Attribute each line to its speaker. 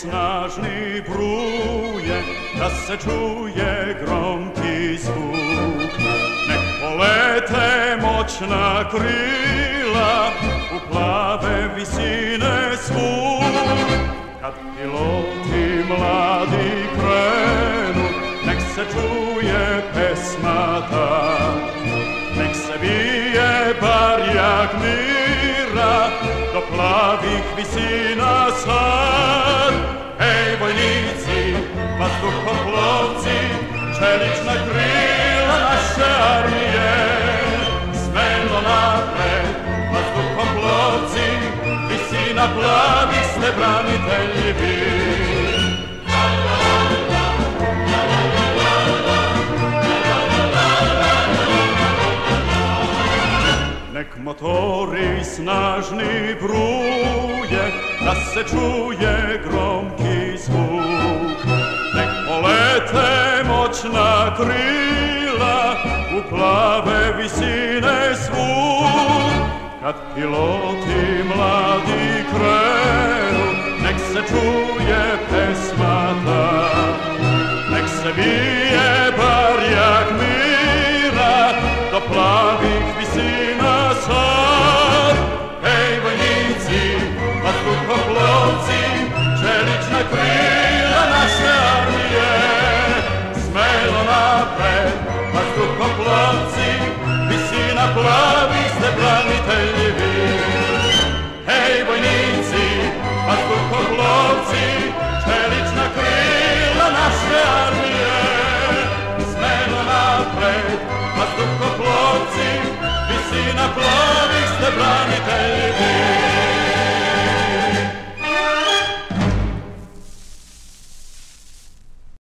Speaker 1: snažni bruje, da se čuje gromki zvuk. Nek polete moćna krila u plave visine svuk. Kad piloti mladi krenu, nek se čuje pesma ta. Nek se vije barjak mira do plavih visina sad. Ej, vojnici, vazduhoplovci, čelična krila naše armije. Smelo napred, vazduhoplovci, visina plavih ste branitelji vi. Nek motori snažni bruje, da se čuje gromki zvuk. Nek polete moćna krila u plave visine svuk. Kad piloti mladi krenu, nek se čuje pesma ta. Nek se bije barjak mira do plavih visina sad. Ej, vojnici, vazduhoplovci, čelična krila naše armije. Smelo napred, vazduhoplovci, visina plavih ste branitelji vi. Ej, vojnici, vazduhoplovci, čelična krila naše armije.